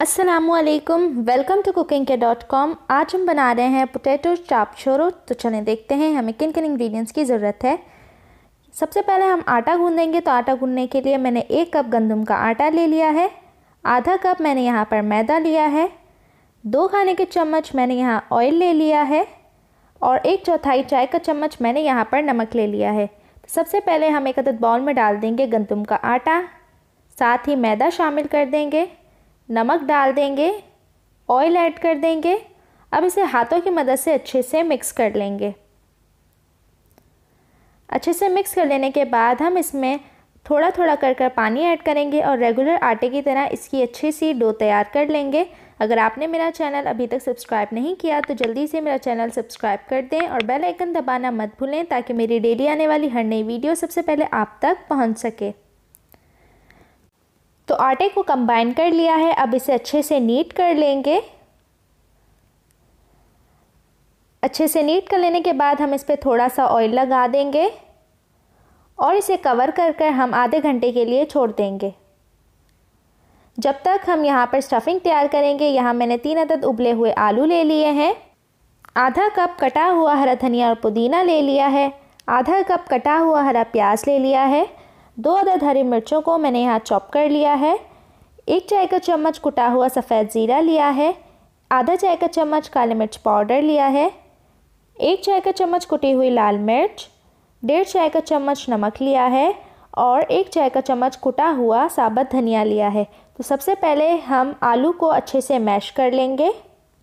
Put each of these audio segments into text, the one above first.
अस्सलामुअलैकुम, welcome to KooKingK.com। आज हम बना रहे हैं पोटैटो चाप शोरो। तो चलें देखते हैं हमें किन किन इंग्रेडिएंट्स की ज़रूरत है। सबसे पहले हम आटा गूंदेंगे। तो आटा गूंदने के लिए मैंने 1 कप गंदम का आटा ले लिया है, आधा कप मैंने यहाँ पर मैदा लिया है, 2 खाने के चम्मच मैंने यहाँ ऑयल ले लिया है और 1/4 चाय का चम्मच मैंने यहाँ पर नमक ले लिया है। तो सबसे पहले हम एक अदद बाउल में डाल देंगे गंदम का आटा, साथ ही मैदा शामिल कर देंगे, नमक डाल देंगे, ऑयल ऐड कर देंगे। अब इसे हाथों की मदद से अच्छे से मिक्स कर लेंगे। अच्छे से मिक्स कर लेने के बाद हम इसमें थोड़ा थोड़ा कर पानी ऐड करेंगे और रेगुलर आटे की तरह इसकी अच्छी सी डो तैयार कर लेंगे। अगर आपने मेरा चैनल अभी तक सब्सक्राइब नहीं किया तो जल्दी से मेरा चैनल सब्सक्राइब कर दें और बेल आइकन दबाना मत भूलें ताकि मेरी डेली आने वाली हर नई वीडियो सबसे पहले आप तक पहुंच सके। तो आटे को कंबाइन कर लिया है, अब इसे अच्छे से नीट कर लेंगे। अच्छे से नीट कर लेने के बाद हम इस पर थोड़ा सा ऑयल लगा देंगे और इसे कवर कर हम आधे घंटे के लिए छोड़ देंगे। जब तक हम यहाँ पर स्टफिंग तैयार करेंगे, यहाँ मैंने 3 अदद उबले हुए आलू ले लिए हैं, आधा कप कटा हुआ हरा धनिया और पुदीना ले लिया है, आधा कप कटा हुआ हरा प्याज ले लिया है, 2 अदद हरी मिर्चों को मैंने यहाँ चॉप कर लिया है, 1 चाय का चम्मच कुटा हुआ सफ़ेद ज़ीरा लिया है, आधा चाय का चम्मच काली मिर्च पाउडर लिया है, 1 चाय का चम्मच कुटी हुई लाल मिर्च, 1.5 चाय का चम्मच नमक लिया है और 1 चाय का चम्मच कुटा हुआ साबुत धनिया लिया है। तो सबसे पहले हम आलू को अच्छे से मैश कर लेंगे।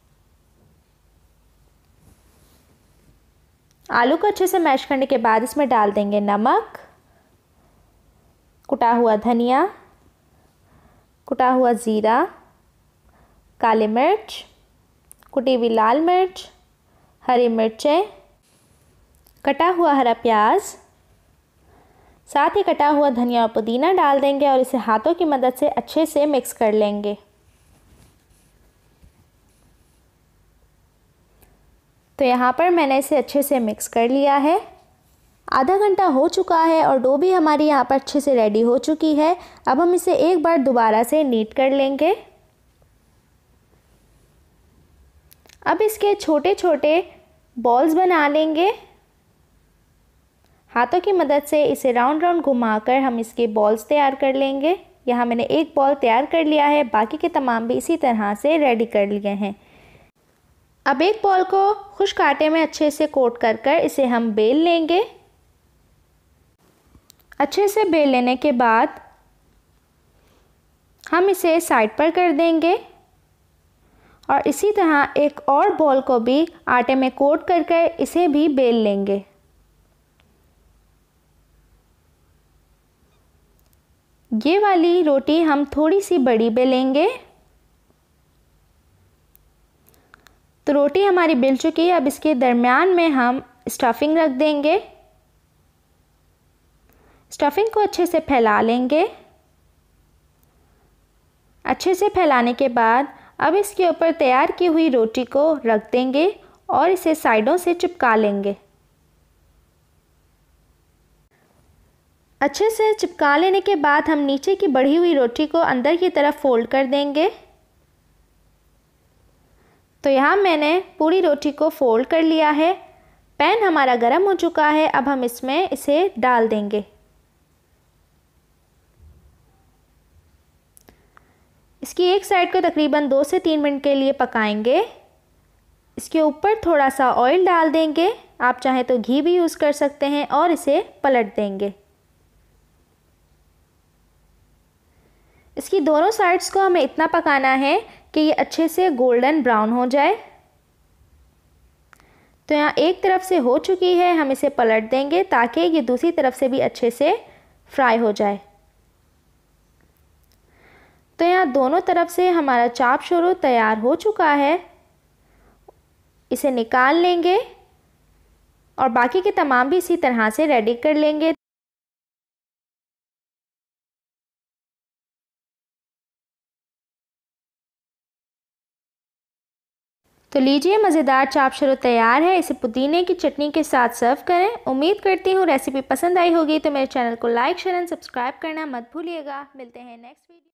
आलू को अच्छे से मैश करने के बाद इसमें डाल देंगे नमक, कुटा हुआ धनिया, कुटा हुआ ज़ीरा, काली मिर्च, कुटी हुई लाल मिर्च, हरी मिर्चें, कटा हुआ हरा प्याज, साथ ही कटा हुआ धनिया और पुदीना डाल देंगे और इसे हाथों की मदद से अच्छे से मिक्स कर लेंगे। तो यहाँ पर मैंने इसे अच्छे से मिक्स कर लिया है। आधा घंटा हो चुका है और डो भी हमारी यहाँ पर अच्छे से रेडी हो चुकी है। अब हम इसे एक बार दोबारा से नीट कर लेंगे। अब इसके छोटे छोटे बॉल्स बना लेंगे। हाथों की मदद से इसे राउंड राउंड घुमाकर हम इसके बॉल्स तैयार कर लेंगे। यहाँ मैंने एक बॉल तैयार कर लिया है, बाकी के तमाम भी इसी तरह से रेडी कर लिए हैं। अब एक बॉल को खुश्क आटे में अच्छे से कोट कर इसे हम बेल लेंगे। अच्छे से बेल लेने के बाद हम इसे साइड पर कर देंगे और इसी तरह एक और बॉल को भी आटे में कोट कर इसे भी बेल लेंगे। ये वाली रोटी हम थोड़ी सी बड़ी बेलेंगे। तो रोटी हमारी बेल चुकी है। अब इसके दरमियान में हम स्टफिंग रख देंगे। स्टफिंग को अच्छे से फैला लेंगे। अच्छे से फैलाने के बाद अब इसके ऊपर तैयार की हुई रोटी को रख देंगे और इसे साइडों से चिपका लेंगे। अच्छे से चिपका लेने के बाद हम नीचे की बढ़ी हुई रोटी को अंदर की तरफ फोल्ड कर देंगे। तो यहाँ मैंने पूरी रोटी को फोल्ड कर लिया है। पैन हमारा गर्म हो चुका है। अब हम इसमें इसे डाल देंगे। इसकी एक साइड को तकरीबन 2 से 3 मिनट के लिए पकाएंगे। इसके ऊपर थोड़ा सा ऑयल डाल देंगे, आप चाहें तो घी भी यूज़ कर सकते हैं, और इसे पलट देंगे। इसकी दोनों साइड्स को हमें इतना पकाना है कि ये अच्छे से गोल्डन ब्राउन हो जाए। तो यहाँ एक तरफ से हो चुकी है, हम इसे पलट देंगे ताकि ये दूसरी तरफ से भी अच्छे से फ्राई हो जाए। तो यहाँ दोनों तरफ से हमारा चाप शोरो तैयार हो चुका है। इसे निकाल लेंगे और बाकी के तमाम भी इसी तरह से रेडी कर लेंगे। तो लीजिए, मज़ेदार चाप शोरो तैयार है। इसे पुदीने की चटनी के साथ सर्व करें। उम्मीद करती हूँ रेसिपी पसंद आई होगी। तो मेरे चैनल को लाइक, शेयर एंड सब्सक्राइब करना मत भूलिएगा। मिलते हैं नेक्स्ट वीडियो।